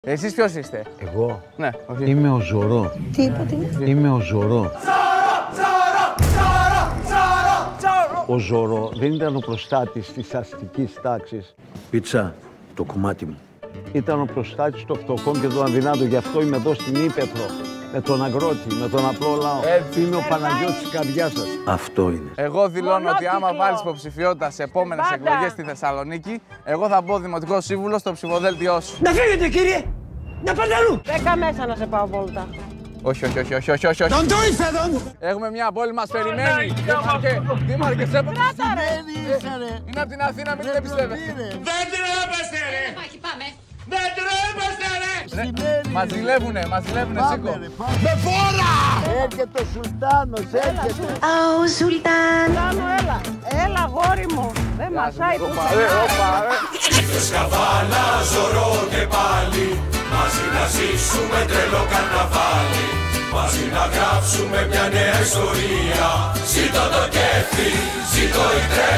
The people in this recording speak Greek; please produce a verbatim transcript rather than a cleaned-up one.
Εσείς ποιος είστε? Εγώ. Ναι, όχι. Είμαι ο Ζωρό. Τι είπατε είναι? Είμαι ο Ζωρό. Ο Ζωρό δεν ήταν ο προστάτης της αστικής τάξης. Πίτσα, το κομμάτι μου. Ήταν ο προστάτης των φτωχών και των αδυνάτων. Γι' αυτό είμαι εδώ στην Ήπεθρο. Με τον αγρότη, με τον απλό λαό. Έτσι. Είμαι ο Παναγιώτης της καρδιάς σας. Αυτό είναι. Εγώ δηλώνω ότι Μονόκυκλο. άμα βάλεις υποψηφιότητα σε επόμενες Πάντα. εκλογές στη Θεσσαλονίκη, εγώ θα μπω δημοτικό σύμβουλο στο ψηφοδέλτιό σου. Να φύγετε, κύριε! Να πάτε αλλού! Δέκα μέσα να σε πάω βόλτα. Όχι, όχι, όχι, όχι, όχι, όχι. Τον το ήρθαν! Έχουμε μια πόλη μας περιμένει. Δήμαρχε, δήμαρχε, σε είναι από την Αθήνα, μην την πιστεύετε. Δεν τρέπεστε, ρε! Πάμε. Δεν τρέπεστε, ρε! Μας ζηλεύουνε, μας ζηλεύουνε, σήκω. Με φόρα! Έρχεται ο Σουλτάνος, έρχεται. Ω, Σουλτάν. Κάνω, έλα. Έλα, γόρι μου. Δεν μασάει που Όπα, ρε, όπα, ρε. Ήρθες καβάλα, Ζωρό και πάλι, μαζί να ζήσουμε τρελό καρναβάλι, μαζί να γράψουμε μια νέα ιστορία. Ζήτω το κέφι, ζήτω η τρέλα.